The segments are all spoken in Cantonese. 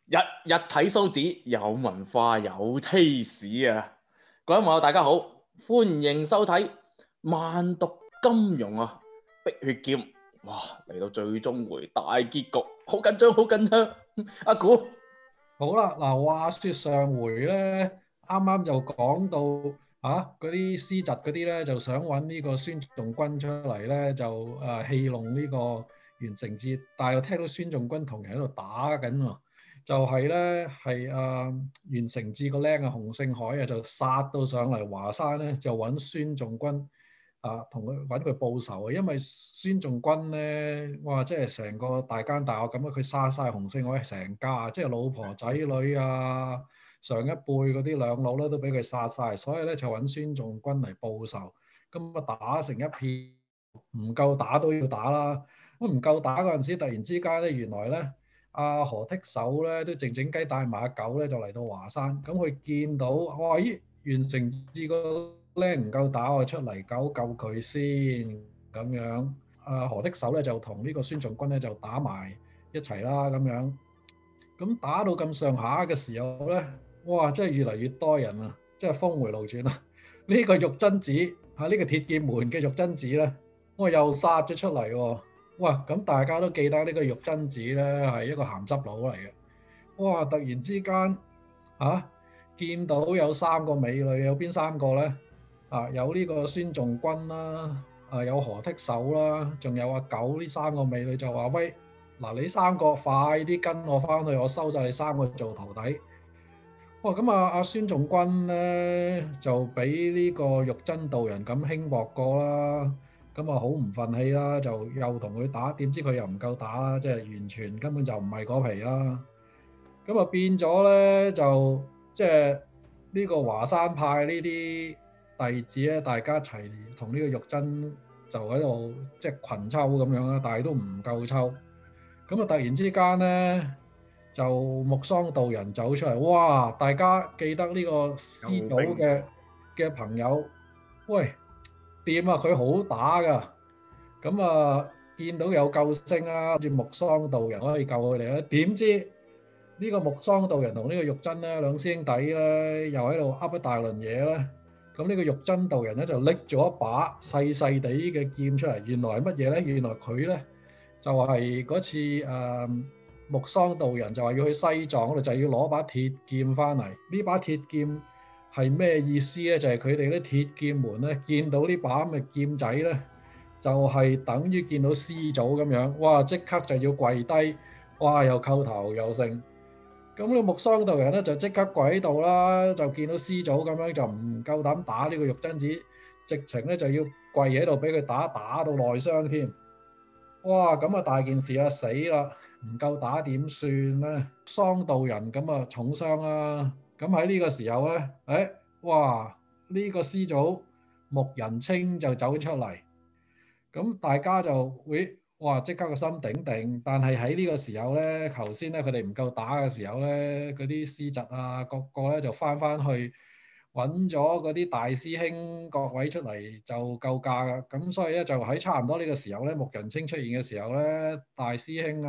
日日睇蘇子，有文化有 taste 啊！各位網友大家好，歡迎收睇慢讀金庸啊！碧血劍，哇！嚟到最終回大結局，好緊張，好緊張！阿估好啦，嗱，話說上回咧，啱啱就講到嗰啲司疾嗰啲咧，就想揾呢個孫仲君出嚟咧，就戲弄呢個袁承志，但係又聽到孫仲君同人喺度打緊喎，就係咧係袁承志個僆洪勝海啊，就殺到上嚟華山咧，就揾孫仲君。同佢揾佢報仇啊！因為孫仲君咧，哇，即係成個大奸大惡咁啊！佢殺晒洪勝海成家，即係老婆仔女啊，上一輩嗰啲兩老咧都俾佢殺晒，所以咧就揾孫仲君嚟報仇。咁啊打成一片，唔夠打都要打啦。咁唔夠打嗰陣時，突然之間咧，原來咧阿何剔手咧都靜靜雞帶埋阿狗咧就嚟到華山。咁佢見到哇咦，袁承志個叻唔夠打，我出嚟救佢先咁樣。何剔手咧就同呢個孫仲君咧就打埋一齊啦咁樣。咁打到咁上下嘅時候咧，哇！真係越嚟越多人啊，真係峰迴路轉啊！呢個玉真子呢個鐵劍門嘅玉真子咧，我又殺咗出嚟喎。哇！咁大家都記得呢個玉真子咧係一個鹹濕佬嚟嘅。哇！突然之間見到有三個美女，有邊三個咧？有呢個孫仲君啦，有何剔手啦，仲有阿九，呢三個美女就話：喂，嗱，你三個快啲跟我翻去，我收晒你三個做徒弟。哇！咁阿孫仲君咧就俾呢個玉真道人咁輕薄過啦，咁啊好唔忿氣啦，就又同佢打，點知佢又唔夠打啦，即係完全根本就唔係嗰皮啦。咁啊變咗咧就即係呢個華山派呢啲弟子咧，大家一齊同呢個玉真就喺度即係群抽咁樣啦，但係都唔夠抽。咁啊突然之間咧就木桑道人走出嚟，哇！大家記得呢個師祖嘅朋友，喂，掂啊，佢好打噶。咁啊見到有救星啊，好似木桑道人可以救佢哋啦。點知呢個木桑道人同呢個玉真咧兩師兄弟咧又喺度噏一大輪嘢咧。咁呢個玉真道人咧就拎咗一把細細地嘅劍出嚟，原來係乜嘢咧？原來佢咧就係嗰次木桑道人就話要去西藏嗰度，就要攞把鐵劍翻嚟。呢把鐵劍係咩意思咧？就係佢哋啲鐵劍門咧見到呢把咁嘅劍仔咧，就係等於見到師祖咁樣，哇！即刻就要跪低，哇！又叩頭又剩。咁呢個木桑道人咧就即刻跪喺度啦，就見到師祖咁樣就唔夠膽打呢個玉真子，直情咧就要跪喺度俾佢打，打到內傷添。哇！咁啊大件事啊，死啦，唔夠打點算咧？桑道人咁啊重傷啦。咁喺呢個時候咧，哇！呢個師祖木人清就走出嚟，咁大家就會哇即刻個心頂定。但係喺呢個時候咧，頭先咧佢哋唔夠打嘅時候咧，嗰啲師侄啊個個咧就翻去揾咗嗰啲大師兄各位出嚟就救駕㗎。咁所以咧就喺差唔多呢個時候咧，木人清出現嘅時候咧，大師兄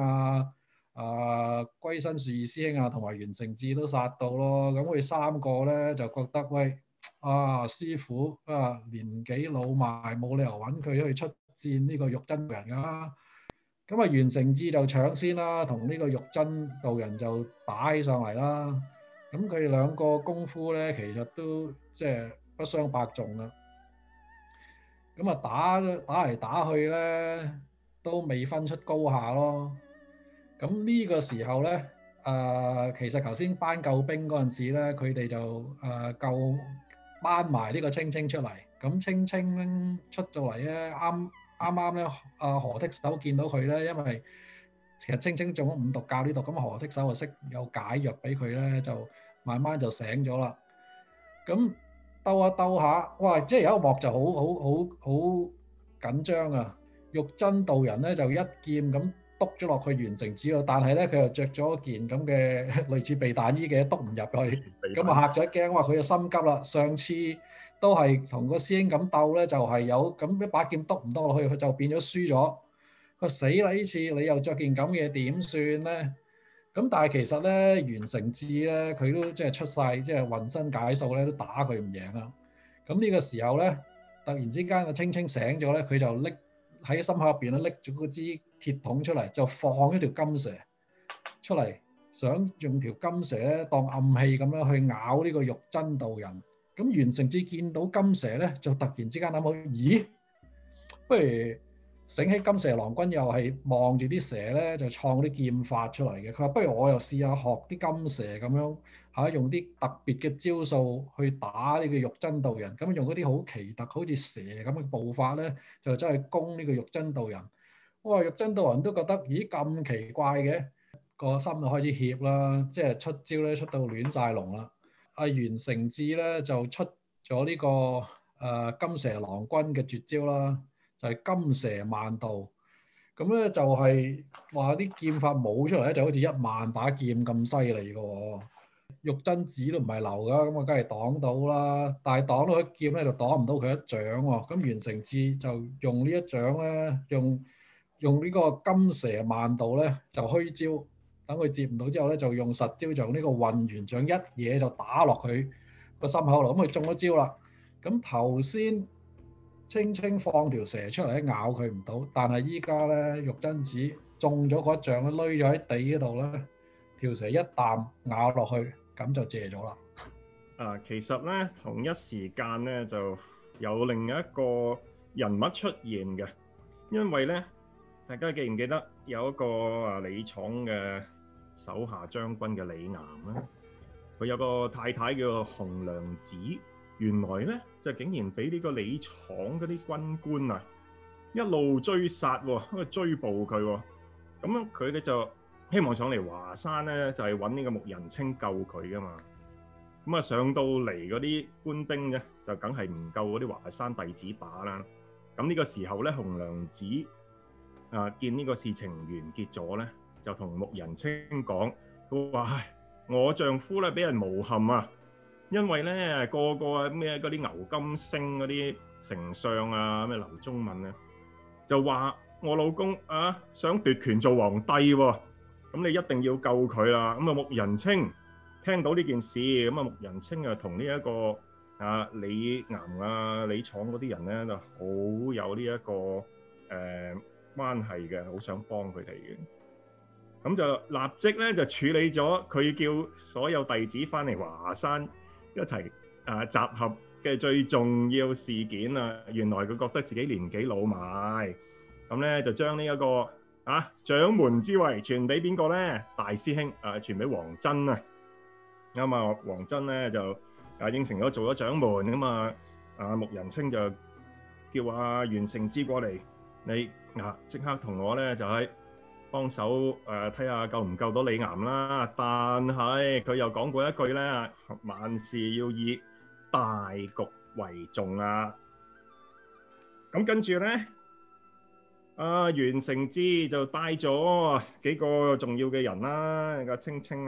歸身樹二師兄同埋袁承志都殺到咯。咁佢三個咧就覺得喂師傅年紀老邁，冇理由揾佢去出戰呢個玉真道人㗎。咁袁承志就搶先啦，同呢個玉真道人就打起上嚟啦。咁佢哋兩個功夫咧，其實都即係不相伯仲啦。咁打嚟打去咧，都未分出高下咯。咁呢個時候咧，其實頭先班救兵嗰陣時咧，佢哋就救班埋呢個青青出嚟。咁青青出咗嚟咧，啱咧，何剔手見到佢咧，因為其實青青中咗五毒教呢毒，咁何剔手就識有解藥俾佢咧，就慢慢就醒咗啦。咁兜下兜下，哇！即係有一幕就好緊張啊！玉真道人咧就一劍咁篤咗落去袁承志度，但係咧佢又着咗件咁嘅類似避彈衣嘅，篤唔入去，咁啊嚇咗一驚，話佢就心急啦。上次都係同個師兄咁鬥咧，就係有咁一把劍篤唔多落去，佢就變咗輸咗。佢死啦！呢次你又着件咁嘅點算咧？ 咁但係其實咧，袁承志咧佢都即係出晒即係渾身解數咧，都打佢唔贏啦。咁呢個時候咧，突然之間個青青醒咗咧，佢就拎喺心口入邊咧拎咗嗰支鐵桶出嚟，就放一條金蛇出嚟，想用條金蛇咧當暗器咁樣去咬呢個玉真道人。咁袁承志見到金蛇咧，就突然之間諗到，咦，不如醒起金蛇郎君又係望住啲蛇咧，就創啲劍法出嚟嘅。佢話不如我又試下學啲金蛇咁樣嚇，用啲特別嘅招數去打呢個玉真道人。咁用嗰啲好奇特，好似蛇咁嘅步伐咧，就真係攻呢個玉真道人。哇！玉真道人都覺得咦咁奇怪嘅，個心就開始怯啦，即係出招咧出到亂晒龍啦。阿袁承志咧就出咗呢個金蛇郎君嘅絕招啦。就係金蛇萬道，咁咧就係話啲劍法舞出嚟咧，就好似1萬把劍咁犀利嘅喎。玉真子都唔係流噶，咁啊梗係擋到啦。但係擋到佢劍咧，就擋唔到佢一掌喎。咁袁承志就用呢一掌咧，用呢個金蛇萬道咧，就虛招，等佢接唔到之後咧，就用實招，就用呢個混元掌一嘢就打落佢個心口度，咁佢中咗招啦。咁頭先青青放條蛇出嚟咧，咬佢唔到，但係依家咧玉真子中咗嗰一掌咧，攏咗喺地嗰度咧，條蛇一啖咬落去，咁就謝咗啦。 其實咧同一時間咧就有另一個人物出現嘅，因為咧大家記唔記得有一個李闖嘅手下將軍嘅李岩咧，佢有個太太叫做紅娘子。原來咧就竟然俾呢個李闖嗰啲軍官啊一路追殺喎，追捕佢喎。咁樣佢哋就希望上嚟華山咧，就係揾呢個穆仁清救佢噶嘛。咁啊上到嚟嗰啲官兵咧，就梗係唔夠嗰啲華山弟子把啦。咁呢個時候咧，紅娘子見呢個事情完結咗咧，就同穆仁清講，佢話：唉，我丈夫咧俾人誣陷啊！因為咧個個咩嗰啲牛金星嗰啲丞相啊，咩劉宗敏啊，就話我老公啊想奪權做皇帝喎，咁你一定要救佢啦。咁啊穆仁清聽到呢件事，咁啊穆仁清啊同呢一個李岩啊李闖嗰啲人咧就好有呢一個關係嘅，好想幫佢哋嘅。咁就立即咧就處理咗，佢叫所有弟子翻嚟華山一齊集合嘅最重要事件啊！原來佢覺得自己年紀老邁，咁咧就將呢一個掌門之位傳俾邊個咧？大師兄傳俾黃真啊！啱啊，黃真咧就應承咗做咗掌門咁啊！穆仁清就叫袁承志過嚟，你即刻同我咧就喺幫手睇下救唔救到李岩啦，但係佢又講過一句咧，萬事要以大局為重啊！咁跟住咧，袁承志就帶咗幾個重要嘅人啦，個青青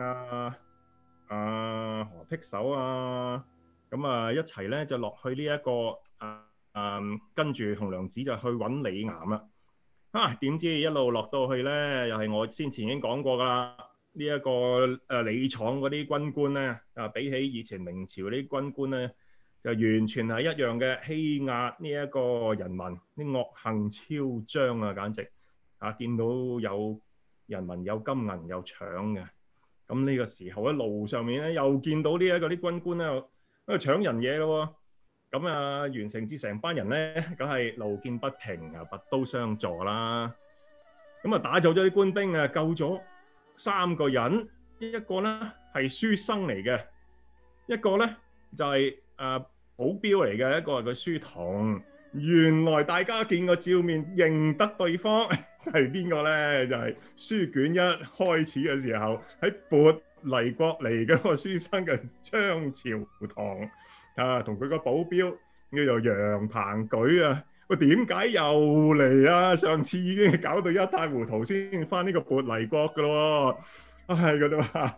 何剔手咁一齊咧就落去呢一個跟住紅娘子就去揾李岩啦。點知一路落到去咧，又係我先前已經講過噶啦。呢一個李闖嗰啲軍官咧，比起以前明朝啲軍官咧，就完全係一樣嘅，欺壓呢一個人民，啲惡行超彰啊！簡直見到有人民有金銀有搶嘅。咁呢個時候喺路上面咧，又見到呢一個啲軍官咧，喺度搶人嘢咯喎。咁袁承志成班人咧，梗係路見不平拔刀相助啦。咁打走咗啲官兵救咗3個人，一個咧係書生嚟嘅，一個咧就係保鏢嚟嘅，一個係個書童。原來大家見過照面認得對方係邊個咧？就係書卷一開始嘅時候喺撥黎國嚟嘅個書生嘅張朝堂。同佢個保鏢叫做楊鵬舉啊！喂，點解又嚟啊？上次已經搞到一塌糊塗，先翻呢個撥黎國噶咯喎！佢哋話：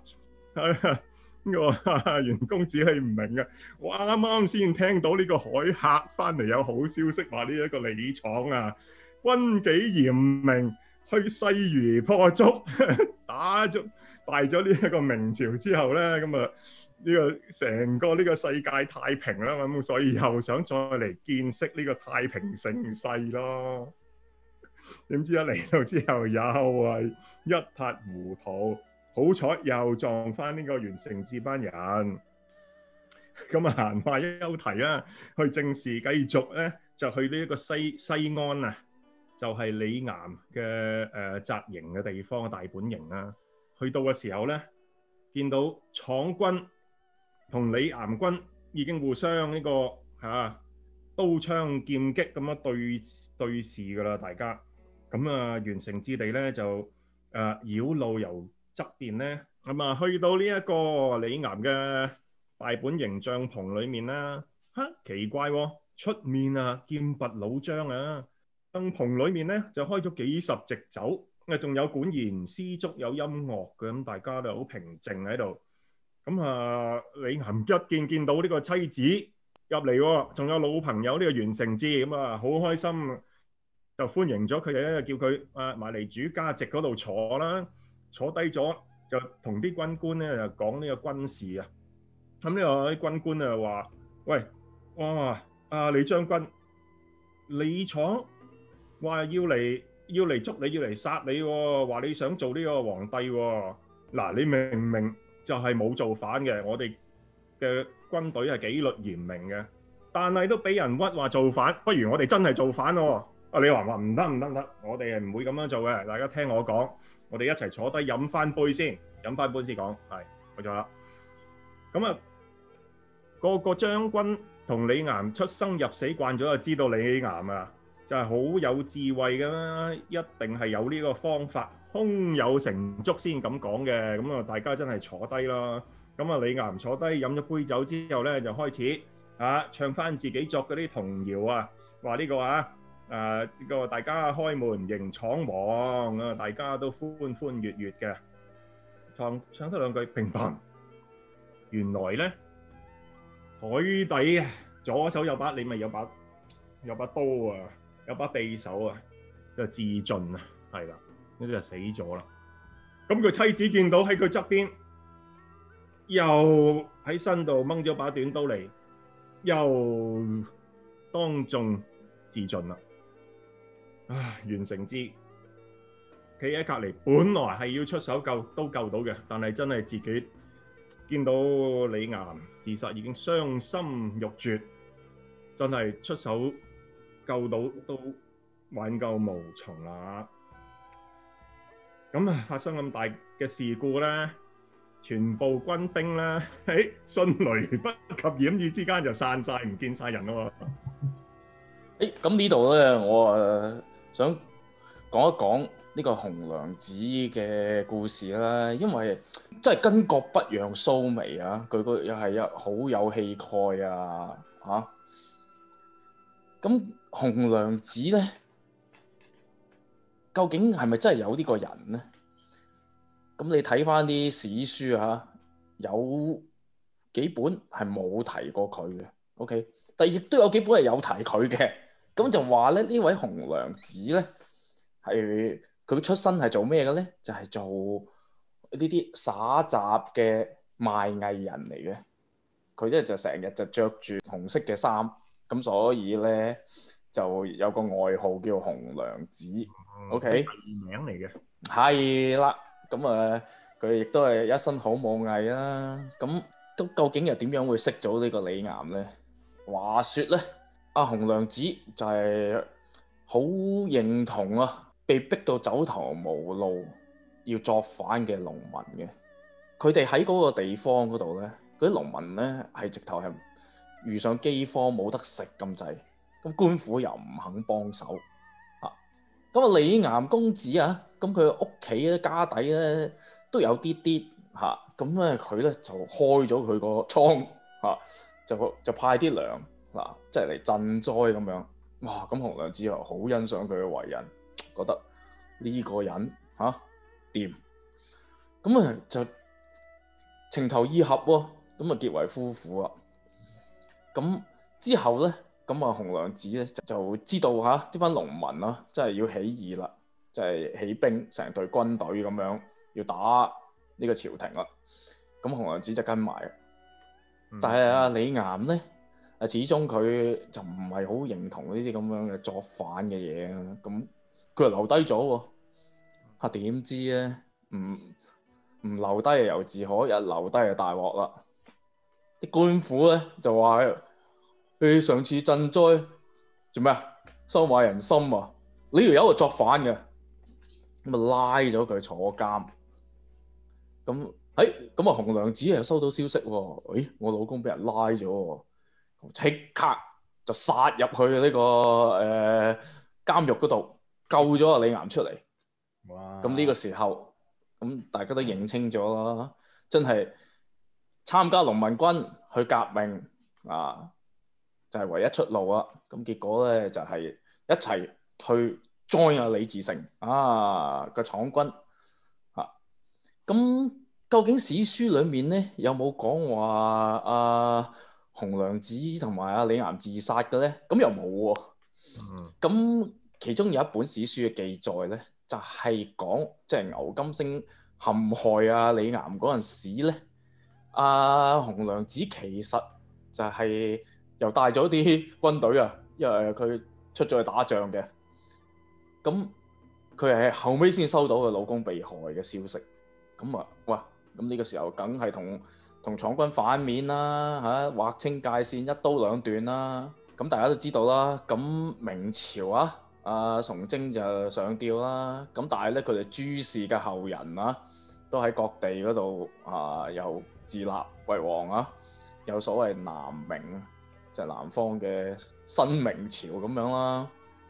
袁公子你唔明啊！我啱啱先聽到呢個海客翻嚟有好消息，話呢一個李闖軍紀嚴明，去勢如破竹，打敗咗呢一個明朝之後咧，咁啊呢個成個呢個世界太平啦，咁所以又想再嚟見識呢個太平盛世咯。點知一嚟到之後又係一塌糊塗，好彩又撞翻呢個袁承志班人。咁啊閒話休提啦，去正事繼續咧，就去呢一個西安啊，就係李岩嘅紮營嘅地方，大本營啦。去到嘅時候咧，見到闖軍同李岩軍已經互相呢個刀槍劍戟咁樣對視噶啦，大家。咁啊，袁承志哋咧就繞路由側邊咧，咁啊去到呢一個李岩嘅大本營帳篷裏面啦。奇怪喎，出面啊劍拔弩張啊，帳篷裏面咧就開咗幾十席酒，仲有管弦絲竹有音樂嘅，咁大家都好平靜喺度。咁啊，李岩見到呢個妻子入嚟喎，仲有老朋友呢個袁承志，咁啊好開心。就歡迎咗佢哋咧，叫佢埋嚟主家席嗰度坐啦。坐低咗就同啲軍官咧就講呢個軍事啊。咁呢個啲軍官啊話：喂，哇！李將軍，李闖話要嚟捉你，要嚟殺你喎，話你想做呢個皇帝喎。嗱，你明唔明就係冇造反嘅，我哋嘅軍隊係紀律嚴明嘅，但係都俾人屈話造反，不如我哋真係造反咯。李岩話唔得，我哋係唔會咁樣做嘅。大家聽我講，我哋一齊坐低飲翻杯先講，係冇錯啦。咁啊，個將軍同李岩出生入死慣咗，就知道李岩啊，就係好有智慧㗎啦，一定係有呢個方法，胸有成竹先咁講嘅。咁啊，大家真係坐低啦。咁啊，李岩坐低飲咗杯酒之後咧，就開始唱翻自己作嗰啲童謠啊，話呢個呢個大家開門迎闖王啊，大家都歡歡悅悅嘅。唱多兩句乒乓，原來咧海底啊，左手有把，你咪有把刀啊，有把匕首啊，就自盡啊，係啦，呢啲就死咗啦。咁佢妻子見到喺佢側邊，又喺身度掹咗把短刀嚟，又當眾自盡啦。袁承志企喺隔離，本來係要出手救都救到嘅，但係真係自己見到李岩自殺已經傷心欲絕，真係出手救到都挽救無從啦。咁發生咁大嘅事故咧，全部軍兵咧喺迅雷不及掩耳之間就散晒，唔見晒人咯。 咁呢度咧，我想講一講呢個紅娘子嘅故事啦，因為真係巾幗不讓鬚眉啊，佢個又係好有氣概啊嚇。咁紅娘子咧，究竟係咪真係有呢個人咧？咁你睇翻啲史書嚇，有幾本係冇提過佢嘅 ，OK， 但亦都有幾本係有提佢嘅。咁就話咧，呢位紅娘子咧，係佢出身係做咩嘅咧？就係做呢啲耍雜嘅賣藝人嚟嘅。佢咧就成日就着住紅色嘅衫，咁所以咧就有個外號叫紅娘子。OK， 名嚟嘅。 係啦，咁佢亦都係一身好武藝啦。咁究竟又點樣會識咗呢個李岩咧？話說咧。紅娘子就係好認同被逼到走投無路要作反嘅農民嘅。佢哋喺嗰個地方嗰度咧，嗰啲農民咧係直頭係遇上饑荒冇得食咁滯，咁官府又唔肯幫手咁李岩公子咁佢屋企咧家底咧都有啲啲咁咧佢咧就開咗佢個倉就派啲糧。即係嚟賑災咁樣，哇！咁紅娘子又好欣賞佢嘅為人，覺得呢個人掂，咁就情投意合喎，咁結為夫婦啦。咁之後咧，咁紅娘子咧就知道呢班農民真係要起義啦，即係起兵成隊軍隊咁樣要打呢個朝廷啦。咁紅娘子就跟埋， 嗯但係阿李岩咧，始終佢就唔係好認同呢啲咁樣嘅作反嘅嘢啊。咁佢就留低咗喎。點知咧唔留低就由自可，一留低就大鑊啦。啲官府咧就話：你上次賑災做咩啊？收買人心啊！呢條友係作反嘅，咁啊拉咗佢坐監。咁咁啊，紅娘子又收到消息喎，我老公俾人拉咗喎，即刻就殺入去呢個監獄嗰度救咗阿李岩出嚟。 哇！ 咁呢個時候，咁大家都認清咗啦，真係參加農民軍去革命啊，就係唯一出路啊！咁結果咧就係一齊去 join 阿李自成啊個闖軍啊。咁究竟史書裡面咧有冇講話阿紅娘子同埋阿李岩自殺嘅咧？咁又冇喎。咁其中有一本史書嘅記載咧，就係講即係牛金星陷害阿李岩嗰陣時咧，阿紅娘子其實就係又帶咗啲軍隊啊，因為佢出咗去打仗嘅。咁佢係後尾先收到佢老公被害嘅消息。咁啊，哇！咁呢個時候梗係同闖軍反面啦，劃清界線，一刀兩斷啦。咁大家都知道啦，咁明朝啊，阿崇禎就上吊啦。咁但係咧，佢哋朱氏嘅後人啊，都喺各地嗰度又自立為王啊，有所謂南明，即係南方嘅新明朝咁樣啦。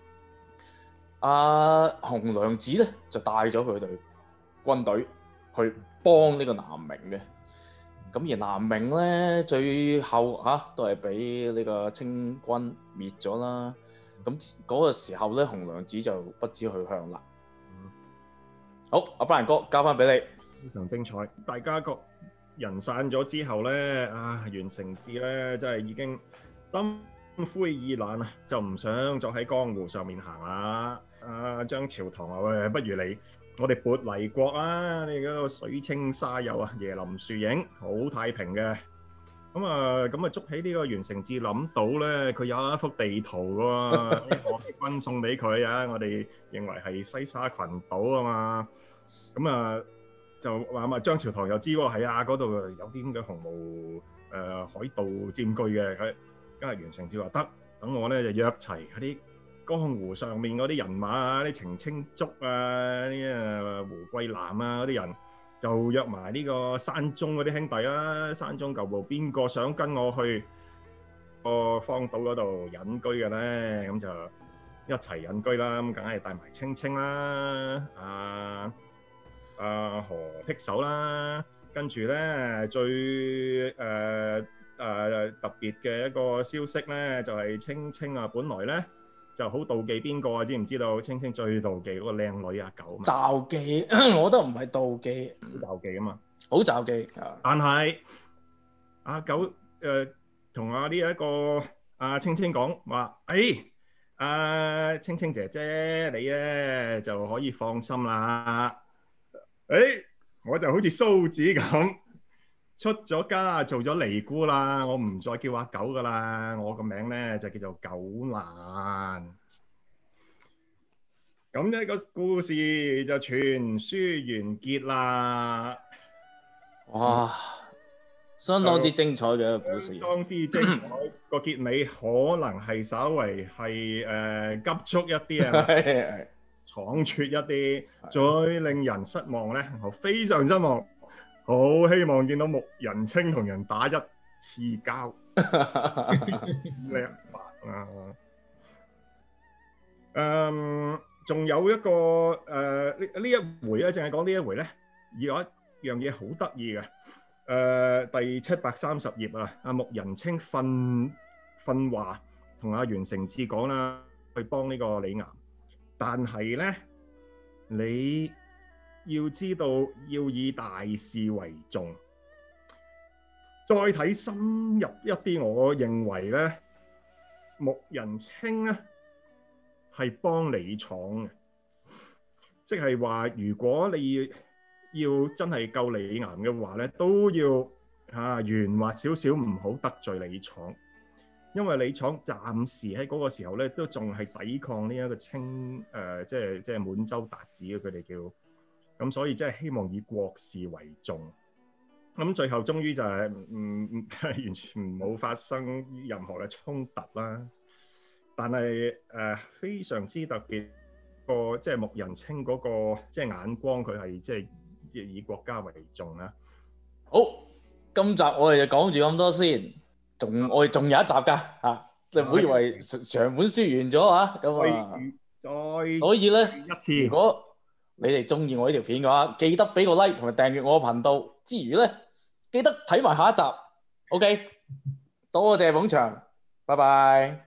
阿紅娘子咧就帶咗佢哋軍隊去幫呢個南明嘅。咁而南明咧最後都係俾呢個清軍滅咗啦。咁嗰個時候咧，紅娘子就不知去向啦。好，阿 Brian 哥交翻俾你。 非常精彩。大家各人散咗之後咧，袁承志咧真係已經心灰意冷啊，就唔想再喺江湖上面行啦。張朝堂話：喂，不如我哋撥黎國啊！你嗰個水清沙幼啊，椰林樹影，好太平嘅。咁啊捉起呢個袁承志諗到咧，佢有一幅地圖㗎喎，我哋軍送俾佢啊！我哋認為係西沙群島啊嘛。咁就話張朝堂又知喎，係啊，嗰度有啲咁嘅紅毛海盜佔據嘅。佢今日袁承志話得，等我咧就約齊嗰啲江湖上面嗰啲人馬啊，啲程青竹啊，啲胡桂南啊嗰啲人，就約埋呢個山中嗰啲兄弟啦。山中舊部邊個想跟我去個荒島嗰度隱居嘅咧？咁就一齊隱居啦。咁梗係帶埋青青啦，何剔手啦，跟住咧最特別嘅一個消息咧，就係青青啊，本來咧就好妒忌邊個啊？知唔知道？青青最妒忌嗰個靚女阿九嘛？ 詐忌，我覺得唔係妒忌， 好詐忌啊嘛， 好詐忌。 但係阿九同呢一個青青講話，青青姐姐你咧就可以放心啦。我就好似蘇子咁出咗家做咗尼姑啦，我唔再叫阿九噶啦，我個名咧就叫做九蘭。咁呢個故事就全書完結啦。 哇，相當之精彩嘅一個故事， 相當之精彩。個結尾可能係稍為係急促一啲啊，倉促一啲，最令人失望咧，我非常失望，好希望見到穆人清同人打一次交，叻啊！仲有一個呢一回咧，淨係講呢一回咧，有一樣嘢好得意嘅，第730頁啊，阿穆人清訓話同阿袁承志講啦，去幫呢個李岩。但係咧，你要知道要以大事為重。再睇深入一啲，我認為咧，穆人清咧係幫李闖嘅，即係話如果你要真係救李岩嘅話咧，都要圓滑少少，唔好得罪李闖。因為李闖暫時喺嗰個時候咧，都仲係抵抗呢一個即係滿洲韃子嘅佢哋叫，咁所以即係希望以國事為重。咁最後終於就係完全冇發生任何嘅衝突啦。但係非常之特別個即係穆仁清嗰個即係眼光，佢係即係以國家為重啦。 好，今集我哋就講住咁多先。我哋仲有一集㗎嚇，你唔好以為長本書完咗嚇咁啊！所以咧，如果你哋中意我呢條片嘅話，記得俾個 like 同埋訂閱我個頻道之餘咧，記得睇埋下一集。OK，多謝捧場，拜拜。